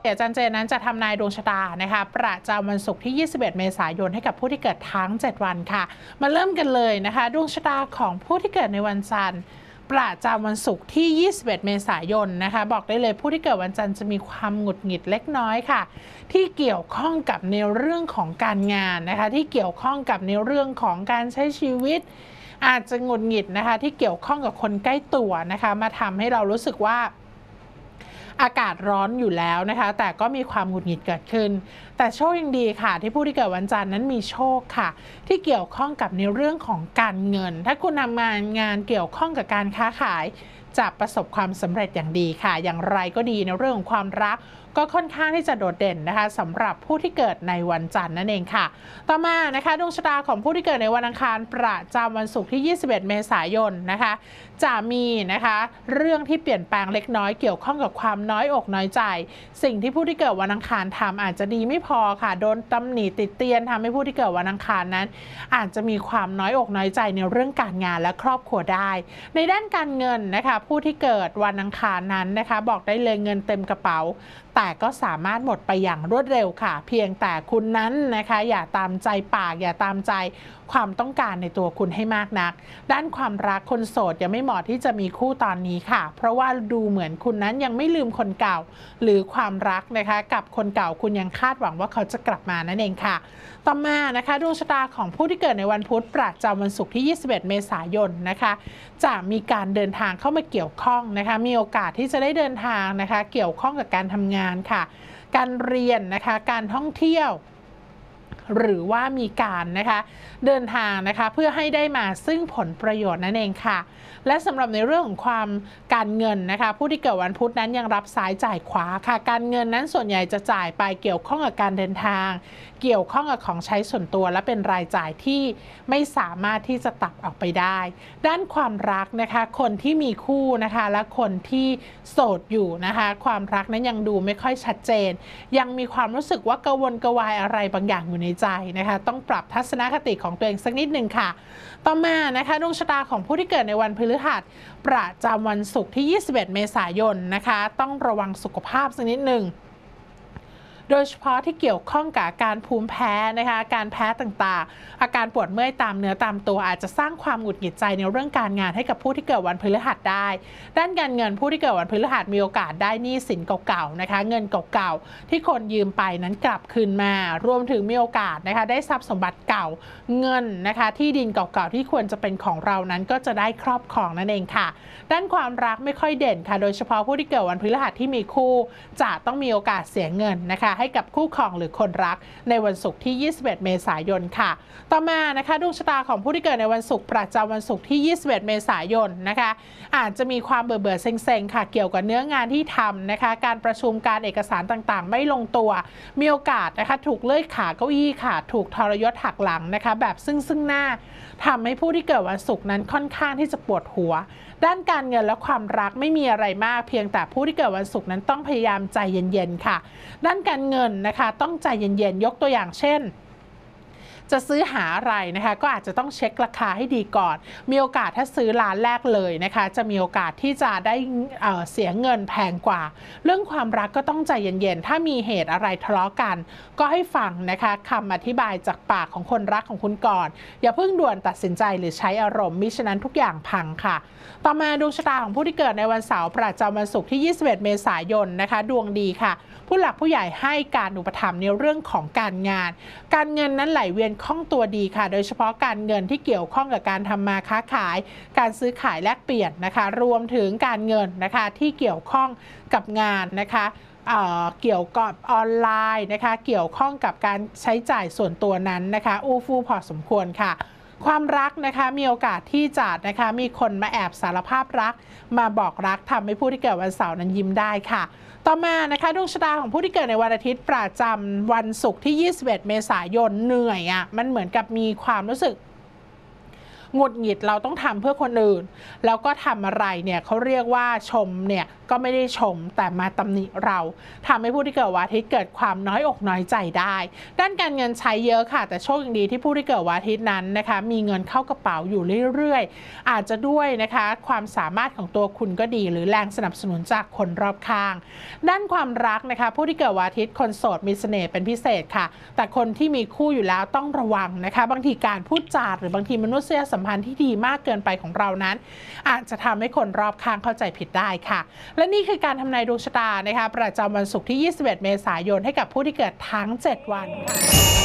อาจารย์เจนนั้นจะทำนายดวงชะตานะคะประจำวันศุกร์ที่ 21 เมษายนให้กับผู้ที่เกิดทั้ง 7 วันค่ะมาเริ่มกันเลยนะคะดวงชะตาของผู้ที่เกิดในวันจันทร์ประจำวันศุกร์ที่ 21 เมษายนนะคะบอกได้เลยผู้ที่เกิดวันจันทร์จะมีความหงุดหงิดเล็กน้อยค่ะที่เกี่ยวข้องกับในเรื่องของการงานนะคะที่เกี่ยวข้องกับในเรื่องของการใช้ชีวิตอาจจะหงุดหงิดนะคะที่เกี่ยวข้องกับคนใกล้ตัวนะคะมาทำให้เรารู้สึกว่าอากาศร้อนอยู่แล้วนะคะแต่ก็มีความหงุดหงิดเกิดขึ้นแต่โชคยังดีค่ะที่ผู้ที่เกิดวันจันทร์นั้นมีโชคค่ะที่เกี่ยวข้องกับในเรื่องของการเงินถ้าคุณทำงานเกี่ยวข้องกับการค้าขายจะประสบความสำเร็จอย่างดีค่ะอย่างไรก็ดีในเรื่องของความรักก็ค่อนข้างที่จะโดดเด่นนะคะสำหรับผู้ที่เกิดในวันจันทร์นั่นเองค่ะต่อมานะคะดวงชะตาของผู้ที่เกิดในวันอังคารประจำวันศุกร์ที่ 21 เมษายนนะคะจะมีนะคะเรื่องที่เปลี่ยนแปลงเล็กน้อยเกี่ยวข้องกับความน้อยอกน้อยใจสิ่งที่ผู้ที่เกิดวันอังคารทำอาจจะดีไม่พอค่ะโดนตำหนิติเตียนทำให้ผู้ที่เกิดวันอังคารนั้นอาจจะมีความน้อยอกน้อยใจในเรื่องการงานและครอบครัวได้ในด้านการเงินนะคะผู้ที่เกิดวันอังคารนั้นนะคะบอกได้เลยเงินเต็มกระเป๋าแต่ก็สามารถหมดไปอย่างรวดเร็วค่ะเพียงแต่คุณนั้นนะคะอย่าตามใจปากอย่าตามใจความต้องการในตัวคุณให้มากนักด้านความรักคนโสดยังไม่เหมาะที่จะมีคู่ตอนนี้ค่ะเพราะว่าดูเหมือนคุณนั้นยังไม่ลืมคนเก่าหรือความรักนะคะกับคนเก่าคุณยังคาดหวังว่าเขาจะกลับมานั่นเองค่ะต่อมานะคะดวงชะตาของผู้ที่เกิดในวันพุธประจำวันศุกร์ที่ 21 เมษายนนะคะจะมีการเดินทางเข้ามาเกี่ยวข้องนะคะมีโอกาสที่จะได้เดินทางนะคะเกี่ยวข้องกับการทำงานค่ะการเรียนนะคะการท่องเที่ยวหรือว่ามีการนะคะเดินทางนะคะเพื่อให้ได้มาซึ่งผลประโยชน์นั่นเองค่ะและสำหรับในเรื่องของความการเงินนะคะผู้ที่เกิดวันพุธนั้นยังรับซ้ายจ่ายขวาค่ะการเงินนั้นส่วนใหญ่จะจ่ายไปเกี่ยวข้องกับการเดินทางเกี่ยวข้องกับของใช้ส่วนตัวและเป็นรายจ่ายที่ไม่สามารถที่จะตัดออกไปได้ด้านความรักนะคะคนที่มีคู่นะคะและคนที่โสดอยู่นะคะความรักนั้นยังดูไม่ค่อยชัดเจนยังมีความรู้สึกว่ากระวนกระวายอะไรบางอย่างอยู่ในใจนะคะต้องปรับทัศนคติของตัวเองสักนิดหนึ่งค่ะต่อมานะคะดวงชะตาของผู้ที่เกิดในวันพฤหัสประจำวันศุกร์ที่ 21 เมษายนนะคะต้องระวังสุขภาพสักนิดหนึ่งโดยเฉพาะที่เกี่ยวข้องกับการภูมิแพ้นะคะการแพ้ต่างๆอาการปวดเมื่อยตามเนื้อตามตัวอาจจะสร้างความหงุดหงิดใจในเรื่องการงานให้กับผู้ที่เกิดวันพฤหัสได้ด้านการเงินผู้ที่เกิดวันพฤหัสมีโอกาสได้หนี้สินเก่าๆนะคะเงินเก่าๆที่คนยืมไปนั้นกลับคืนมารวมถึงมีโอกาสนะคะได้ทรัพย์สมบัติเก่าเงินนะคะที่ดินเก่าๆที่ควรจะเป็นของเรานั้นก็จะได้ครอบครองนั่นเองค่ะด้านความรักไม่ค่อยเด่นค่ะโดยเฉพาะผู้ที่เกิดวันพฤหัสที่มีคู่จะต้องมีโอกาสเสียเงินนะคะให้กับคู่ครองหรือคนรักในวันศุกร์ที่ 21 เมษายนค่ะต่อมานะคะดวงชะตาของผู้ที่เกิดในวันศุกร์ประจำวันศุกร์ที่ 21 เมษายนนะคะอาจจะมีความเบื่อเซ็งๆค่ะเกี่ยวกับเนื้องานที่ทำนะคะการประชุมการเอกสารต่างๆไม่ลงตัวมีโอกาสนะคะถูกเลื่อยขาเก้าอี้ค่ะถูกทรยศหักหลังนะคะแบบซึ่งหน้าทำให้ผู้ที่เกิดวันศุกร์นั้นค่อนข้างที่จะปวดหัวด้านการเงินและความรักไม่มีอะไรมากเพียงแต่ผู้ที่เกิดวันศุกร์นั้นต้องพยายามใจเย็นๆค่ะด้านการเงินนะคะต้องใจเย็นๆยกตัวอย่างเช่นจะซื้อหาอะไรนะคะก็อาจจะต้องเช็คราคาให้ดีก่อนมีโอกาสถ้าซื้อร้านแรกเลยนะคะจะมีโอกาสที่จะได้เสียเงินแพงกว่าเรื่องความรักก็ต้องใจเย็นๆถ้ามีเหตุอะไรทะเลาะกันก็ให้ฟังนะคะคำอธิบายจากปากของคนรักของคุณก่อนอย่าเพิ่งด่วนตัดสินใจหรือใช้อารมณ์มิฉะนั้นทุกอย่างพังค่ะต่อมาดวงชะตาของผู้ที่เกิดในวันเสาร์ประจำวันศุกร์ที่ 21 เมษายนนะคะดวงดีค่ะผู้หลักผู้ใหญ่ให้การอุปถัมภ์ในเรื่องของการงานการเงินนั้นไหลเวียนคล่องตัวดีค่ะโดยเฉพาะการเงินที่เกี่ยวข้องกับการทำมาค้าขายการซื้อขายแลกเปลี่ยนนะคะรวมถึงการเงินนะคะที่เกี่ยวข้องกับงานนะคะเกี่ยวกับออนไลน์นะคะเกี่ยวข้องกับการใช้จ่ายส่วนตัวนั้นนะคะอู้ฟู่พอสมควรค่ะความรักนะคะมีโอกาสที่จะนะคะมีคนมาแอบสารภาพรักมาบอกรักทำให้ผู้ที่เกิดวันเสาร์นั้นยิ้มได้ค่ะต่อมานะคะดวงชะตาของผู้ที่เกิดในวันอาทิตย์ประจำวันศุกร์ที่ 21 เมษายนเหนื่อยมันเหมือนกับมีความรู้สึกหงุดหงิดเราต้องทำเพื่อคนอื่นแล้วก็ทำอะไรเนี่ยเขาเรียกว่าชมเนี่ยก็ไม่ได้ชมแต่มาตำหนิเราทำให้ผู้ที่เกิดวันอาทิตย์เกิดความน้อยอกน้อยใจได้ด้านการเงินใช้เยอะค่ะแต่โชคดีที่ผู้ที่เกิดวันอาทิตย์นั้นนะคะมีเงินเข้ากระเป๋าอยู่เรื่อยๆอาจจะด้วยนะคะความสามารถของตัวคุณก็ดีหรือแรงสนับสนุนจากคนรอบข้างด้านความรักนะคะผู้ที่เกิดวันอาทิตย์คนโสดมีเสน่ห์เป็นพิเศษค่ะแต่คนที่มีคู่อยู่แล้วต้องระวังนะคะบางทีการพูดจาหรือบางทีมนุษยสัมพันธ์ที่ดีมากเกินไปของเรานั้นอาจจะทำให้คนรอบข้างเข้าใจผิดได้ค่ะและนี่คือการทำนายดวงชะตานะคะประจำวันศุกร์ที่ 21 เมษายนให้กับผู้ที่เกิดทั้ง 7 วันค่ะ